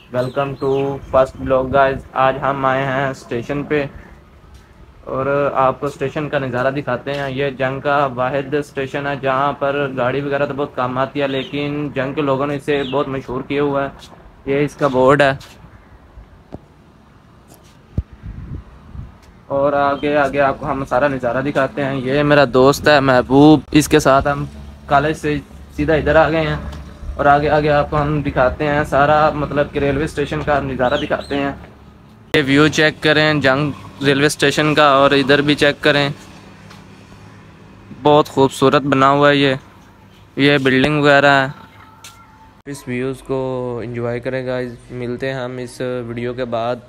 Welcome to first blog guys. आज हम आए हैं स्टेशन पे और आपको स्टेशन का नज़ारा दिखाते हैं। ये जंग का वाहिद स्टेशन है जहाँ पर गाड़ी वगैरह तो बहुत कम आती है, लेकिन जंग के लोगों ने इसे बहुत मशहूर किया हुआ है। ये इसका बोर्ड है और आगे आगे आपको हम सारा नज़ारा दिखाते हैं। ये मेरा दोस्त है महबूब, इसके साथ हम कॉलेज से सीधा इधर आ गए हैं और आगे आगे आपको हम दिखाते हैं सारा, मतलब कि रेलवे स्टेशन का नज़ारा दिखाते हैं। ये व्यू चेक करें जंग रेलवे स्टेशन का, और इधर भी चेक करें, बहुत खूबसूरत बना हुआ है ये बिल्डिंग वगैरह है। इस व्यूज़ को एंजॉय करें गाइस। मिलते हैं हम इस वीडियो के बाद।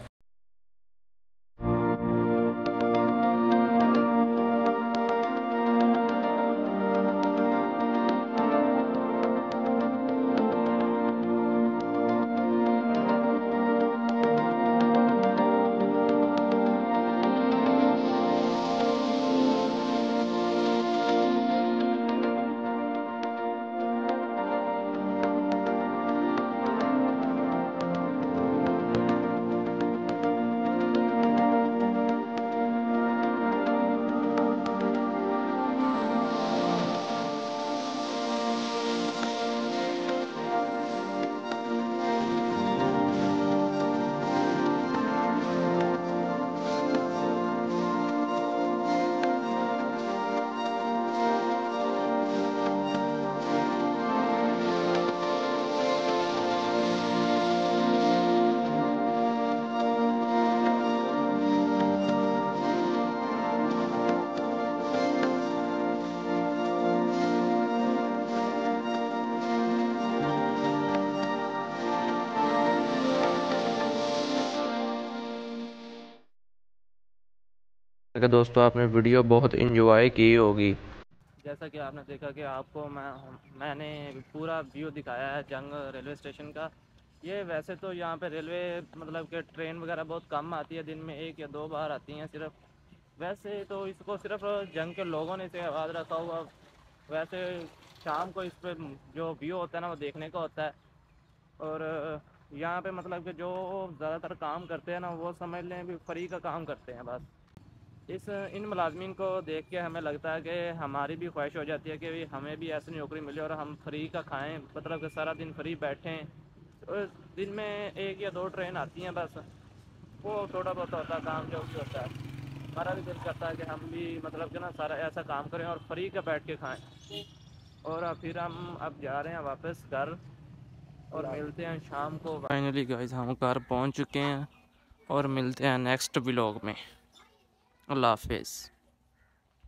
अगर दोस्तों आपने वीडियो बहुत इंजॉय की होगी, जैसा कि आपने देखा कि आपको मैंने पूरा व्यू दिखाया है जंग रेलवे स्टेशन का। ये वैसे तो यहाँ पे रेलवे मतलब कि ट्रेन वगैरह बहुत कम आती है, दिन में 1 या 2 बार आती हैं सिर्फ। वैसे तो इसको सिर्फ जंग के लोगों ने इसे आबाद रखा हुआ। वैसे शाम को इस पर जो व्यू होता है ना वो देखने का होता है। और यहाँ पे मतलब कि जो ज़्यादातर काम करते हैं ना वो समझ लें भी फ्री का काम करते हैं बस। इन मुलाजमीन को देख के हमें लगता है कि हमारी भी ख्वाहिश हो जाती है कि हमें भी ऐसी नौकरी मिले और हम फ्री का खाएं, मतलब कि सारा दिन फ्री बैठें। और दिन में 1 या 2 ट्रेन आती हैं बस, वो थोड़ा बहुत होता है काम जो भी होता है। हमारा भी दिल करता है कि हम भी मतलब कि ना सारा ऐसा काम करें और फ्री का बैठ के खाएं। और फिर हम अब जा रहे हैं वापस घर और मिलते हैं शाम को। फाइनली गाइस हम घर पहुंच चुके हैं और मिलते हैं नेक्स्ट व्लॉग में। अल्लाह हाफिज़।